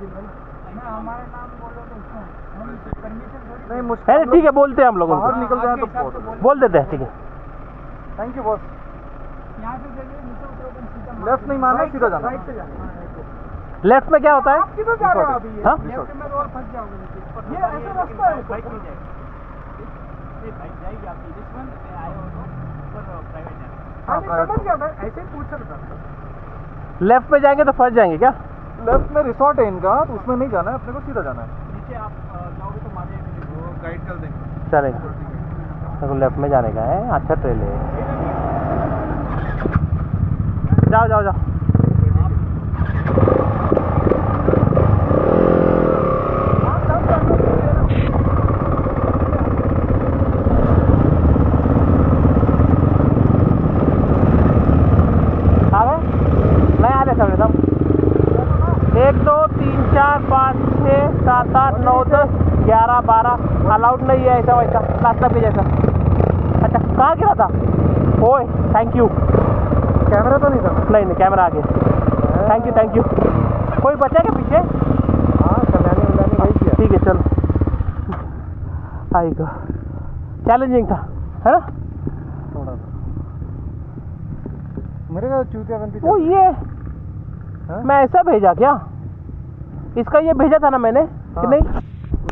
हमारे नाम बोलो तो परमिशन थोड़ी नहीं मुश्किल। ठीक है, बोलते हैं हम लोग बाहर उनको, निकल जाए तो बोल देते हैं। ठीक है, थैंक यू बॉस। यहाँ से चलिए, नीचे उतरोगे सीधा लेफ्ट नहीं मारना, सीधा जाना। राइट से जाना। लेफ्ट में क्या होता है? आप किधर जा रहे हो अभी? हाँ? लेफ्ट में और फंस जाओगे नीचे। ये ऐसा रास्ता है, बाइक नहीं जाएगी। बाइक जाएगी आपकी दुश्मन आए हो तो ऊपर प्राइवेट जाना। हाँ समझ गया, मैं ऐसे ही पूछ रहा था। लेफ्ट में जाएंगे तो फंस जाएंगे क्या? लेफ्ट में रिसोर्ट है इनका, तो उसमें नहीं जाना है, अपने को सीधा जाना है। नीचे आप जाओगे तो मारे वो गाइड कर देंगे। चलेगा, तो लेफ्ट में जाने का है। अच्छा ट्रेल है, जाओ जाओ जाओ। आ गए? नहीं आ रहे सब 1 2 3 4 5 6 7 8 9 10 11 12 अलाउड नहीं है ऐसा वैसा लास्ट के जैसा। अच्छा, कहाँ गिरा था? ओए थैंक यू। कैमरा तो नहीं था? नहीं, कैमरा आ गया। Thank you. कोई बचा क्या पीछे? हाँ, कल्याणी वल्याणी वही किया। ठीक है, चलो। आएगा, चैलेंजिंग था, है ना? थोड़ा सा मेरे का चूतिया बनती। वो ये मैं ऐसा भेजा क्या? इसका ये भेजा था ना मैंने कि नहीं?